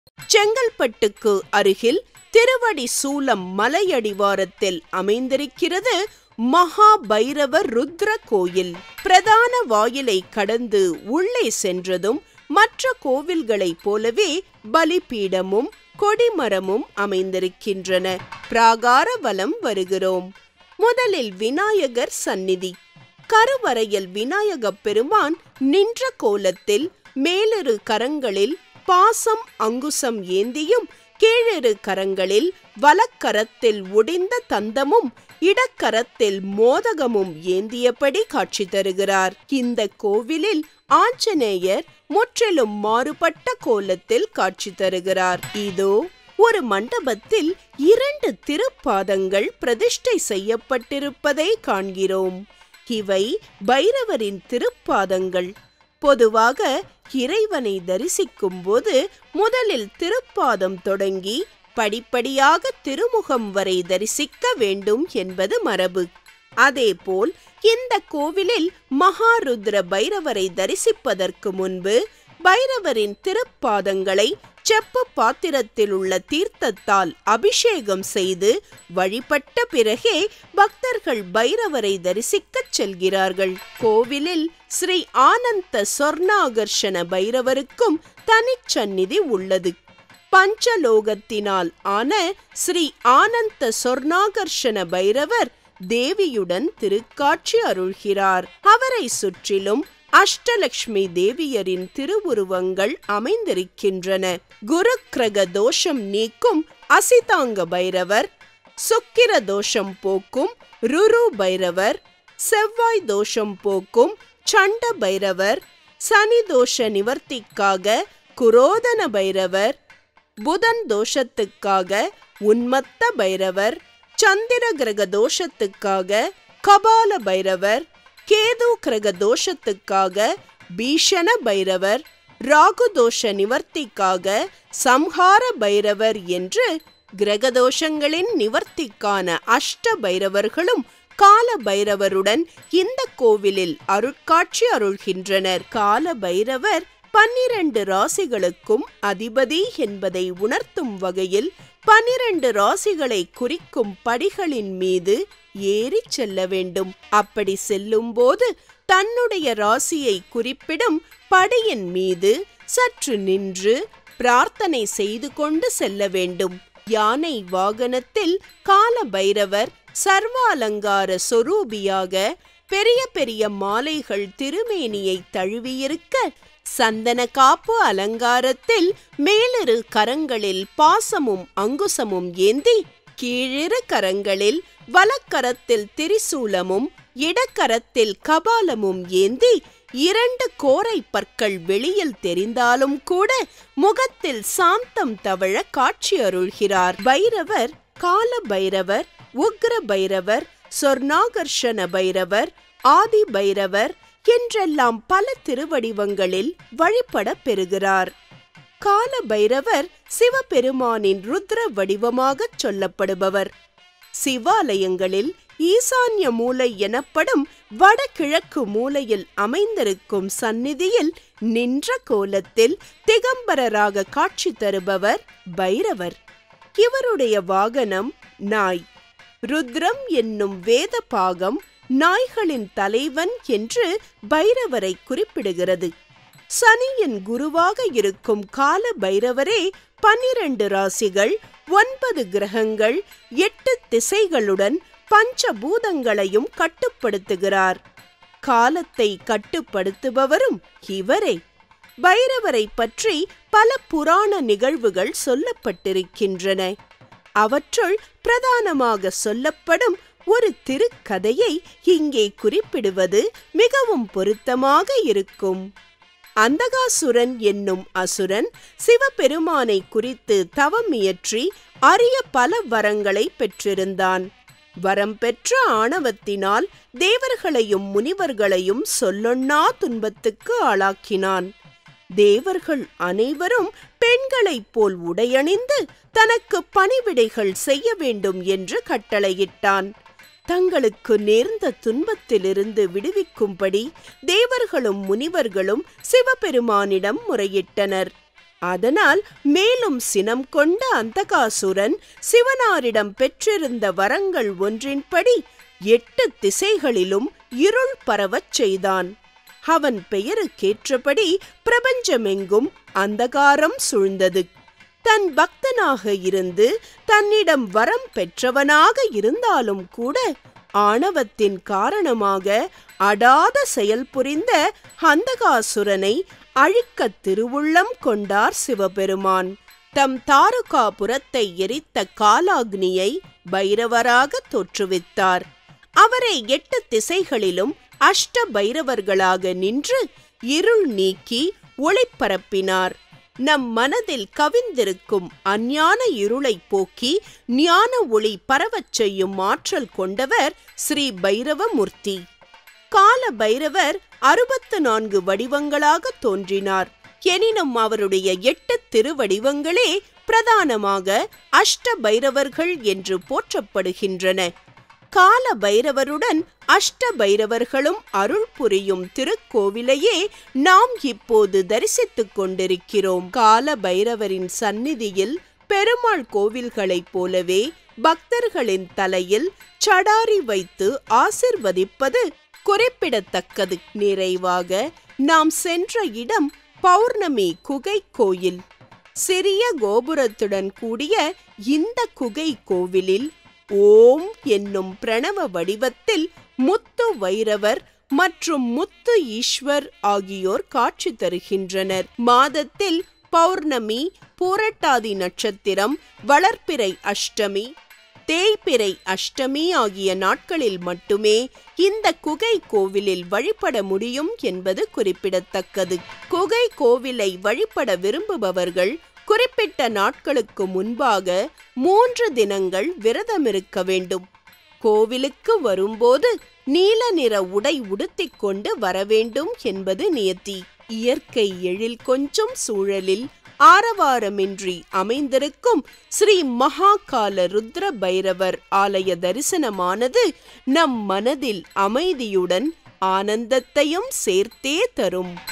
செங்கல்பட்டுக்கு அருகில் திருவடி சூலம் மலையடிவாரத்தில் அமைந்திருக்கிறது மகா பைரவர் ருத்ர கோயில். பிரதான வாயிலை கடந்து உள்ளே சென்றதும் மற்ற கோவில்களைப் போலவே பலிபீடமும் கொடிமரமும் அமைந்திருக்கின்றன. பிராகார வலம் வருகிறோம். முதலில் விநாயகர் சந்நிதி. கருவறையில் விநாயகப் பெருமான் நின்ற கோலத்தில் மேலிரு கரங்களில் பாசம் அங்குசம் ஏந்தியும் கீழிரு கரங்களில் வலக்கரத்தில் ஒடிந்த தந்தமும் இடக்கரத்தில் மோதகமும் ஏந்தியபடி காட்சி தருகிறார். இந்த கோவிலில் ஆஞ்சநேயர் முற்றிலும் மாறுபட்ட கோலத்தில் காட்சி தருகிறார். இதோ ஒரு மண்டபத்தில் 2 திருப்பாதங்கள் பிரதிஷ்டை செய்யப்பட்டிருப்பதை காண்கிறோம். இவை பைரவரின் திருப்பாதங்கள். பொதுவாக இறைவனை தரிசிக்கும் போது முதலில் திருப்பாதம் தொடங்கி படிப்படியாக திருமுகம் வரை தரிசிக்க வேண்டும் என்பது மரபு. அதேபோல் இந்த கோவிலில் மகாருத்ர பைரவரை தரிசிப்பதற்கு முன்பு பைரவரின் திருப்பாதங்களை செப்பு பாத்திரத்தில் உள்ள தீர்த்தத்தால் அபிஷேகம் செய்து வழிபட்ட பிறகே பக்தர்கள் பைரவரை தரிசிக்கச் செல்கிறார்கள். கோவிலில் ஸ்ரீ ஆனந்த சொர்ணாகர்ஷண பைரவருக்கும் தனிச்சந்நிதி உள்ளது. பஞ்சலோகத்தினால் ஆன ஸ்ரீ ஆனந்த சொர்ணாகர்ஷண பைரவர் தேவியுடன் திருக்காட்சி அருள்கிறார். அவரை சுற்றிலும் அஷ்டலக்ஷ்மி தேவியரின் திருவுருவங்கள் அமைந்திருக்கின்றன. குரு கிரக தோஷம் நீக்கும் அசிதாங்க பைரவர், சுக்கிர தோஷம் போக்கும் ருரு பைரவர், செவ்வாய் தோஷம் போக்கும் சண்ட பைரவர், சனி தோஷ நிவர்த்திக்காக குரோதன பைரவர், புதன் தோஷத்துக்காக உன்மத்த பைரவர், சந்திர கிரக தோஷத்துக்காக கபால பைரவர், கேது கிரக தோஷத்துக்காக பீஷண பைரவர், ராகு தோஷ நிவர்த்திக்காக சம்ஹார பைரவர் என்று கிரகதோஷங்களின் நிவர்த்திக்கான அஷ்ட பைரவர்களும் கால பைரவருடன் இந்த கோவிலில் அருட்காட்சி அருள்கின்றனர். கால பைரவர் 12 ராசிகளுக்கும் அதிபதி என்பதை உணர்த்தும் வகையில் 12 ராசிகளை குறிக்கும் படிகளின் மீது ஏறி செல்ல வேண்டும். அப்படி செல்லும் போது தன்னுடைய ராசியை குறிப்பிடும் படியின் மீது சற்று நின்று பிரார்த்தனை செய்து கொண்டு செல்ல வேண்டும். யானை வாகனத்தில் கால பைரவர் சர்வ அலங்கார சொரூபியாக பெரிய பெரிய மாலைகள் திருமேனியை தழுவியிருக்க, சந்தன காப்பு அலங்காரத்தில் மேலிரு கரங்களில் பாசமும் அங்குசமும் ஏந்தி, கீழிரு கரங்களில் வலக்கரத்தில் திரிசூலமும் இடக்கரத்தில் கபாலமும் ஏந்தி 2 கோரை பற்கள் வெளியில் தெரிந்தாலும் கூட முகத்தில் சாந்தம் தவழ காட்சி அருள்கிறார். பைரவர் கால பைரவர், உக்ர பைரவர், சொர்ணாகர்ஷண பைரவர், ஆதி பைரவர் என்றெல்லாம் பல திருவடிவங்களில் வழிபட பெறுகிறார். கால பைரவர் சிவபெருமானின் ருத்ர வடிவமாகச் சொல்லப்படுபவர். சிவாலயங்களில் ஈசான்ய மூலை எனப்படும் வடகிழக்கு மூலையில் அமைந்திருக்கும் சந்நிதியில் நின்ற கோலத்தில் திகம்பரராக காட்சி தருபவர் பைரவர். இவருடைய வாகனம் நாய். ருத்ரம் என்னும் வேத பாகம் நாய்களின் தலைவன் என்று பைரவரை குறிப்பிடுகிறது. சனியின் குருவாக இருக்கும் கால பைரவரே 12 ராசிகள், 9 கிரகங்கள், 8 திசைகளுடன் பஞ்சபூதங்களையும் கட்டுப்படுத்துகிறார். காலத்தை கட்டுப்படுத்துபவரும் இவரே. பைரவரை பற்றி பல புராண நிகழ்வுகள் சொல்லப்பட்டிருக்கின்றன. அவற்றுள் பிரதானமாக சொல்லப்படும் ஒரு திருக்கதையை இங்கே குறிப்பிடுவது மிகவும் பொருத்தமாக இருக்கும். அந்தகாசுரன் என்னும் அசுரன் சிவபெருமானை குறித்து தவம் இயற்றி அரிய பல வரங்களை பெற்றிருந்தான். வரம் பெற்ற ஆணவத்தினால் தேவர்களையும் முனிவர்களையும் சொல்லொண்ணா துன்பத்துக்கு ஆளாக்கினான். தேவர்கள் அனைவரும் பெண்களைப் போல் உடையணிந்து தனக்கு பணிவிடைகள் செய்ய வேண்டும் என்று கட்டளையிட்டான். தங்களுக்கு நேர்ந்த துன்பத்திலிருந்து விடுவிக்கும்படி தேவர்களும் முனிவர்களும் சிவபெருமானிடம் முறையிட்டனர். அதனால் மேலும் சினம் கொண்ட அந்தகாசுரன் சிவனாரிடம் பெற்றிருந்த வரங்கள் ஒன்றின்படி 8 திசைகளிலும் இருள் பரவச் செய்தான். அவன் பெயருக்கேற்றபடி பிரபஞ்சமெங்கும் அந்தகாரம் சூழ்ந்தது. தன் பக்தனாக இருந்து தன்னிடம் வரம் பெற்றவனாக இருந்தாலும் கூட ஆணவத்தின் காரணமாக அடாத செயல் புரிந்த அந்தகாசுரனை அழிக்க திருவுள்ளம் கொண்டார் சிவபெருமான். தம் தாருகாபுரத்தை எரித்த காலாக்னியை பைரவராக தோற்றுவித்தார். அவரை 8 திசைகளிலும் அஷ்ட பைரவர்களாக நின்று இருள் நீக்கி ஒளி பரப்பினார். நம் மனதில் கவிந்திருக்கும் அஞ்ஞான இருளை போக்கி ஞான ஒளி பரவச் செய்யும் ஆற்றல் கொண்டவர் ஸ்ரீ பைரவமூர்த்தி. கால பைரவர் 64 வடிவங்களாக தோன்றினார். எனினும் அவருடைய 8 திருவடிவங்களே பிரதானமாக அஷ்ட பைரவர்கள் என்று போற்றப்படுகின்றன. கால பைரவருடன் அஷ்ட பைரவர்களும் அருள் புரியும் திருக்கோவிலையே நாம் இப்போது தரிசித்துக் கொண்டிருக்கிறோம். கால பைரவரின் சந்நிதியில் பெருமாள் கோவில்களைப் போலவே பக்தர்களின் தலையில் சடாரி வைத்து ஆசிர்வதிப்பது குறிப்பிடத்தக்கது. நிறைவாக நாம் சென்ற இடம் பௌர்ணமி குகை கோயில். சிறிய கோபுரத்துடன் கூடிய இந்த குகை கோவிலில் ஓம் என்னும் பிரணவ வடிவத்தில் முத்து வைரவர் மற்றும் முத்து ஈஸ்வர் ஆகியோர் காட்சி தருகின்றனர். மாதத்தில் பௌர்ணமி, பூரட்டாதி நட்சத்திரம், வளர்ப்பிறை அஷ்டமி, தேய்பிறை அஷ்டமி ஆகிய நாட்களில் மட்டுமே இந்த குகை கோவிலில் வழிபட முடியும் என்பது குறிப்பிடத்தக்கது. குகை கோவிலை வழிபட விரும்புபவர்கள் குறிப்பிட்ட நாட்களுக்கு முன்பாக 3 தினங்கள் விரதமிருக்க வேண்டும். கோவிலுக்கு வரும்போது நீல நிற உடை உடுத்திக் கொண்டு வரவேண்டும் என்பது நியதி. இயற்கை எழில் கொஞ்சம் சூழலில் ஆரவாரமின்றி அமைந்திருக்கும் ஸ்ரீ மகாகால ருத்ர பைரவர் ஆலய தரிசனமானது நம் மனதில் அமைதியுடன் ஆனந்தத்தையும் சேர்த்தே தரும்.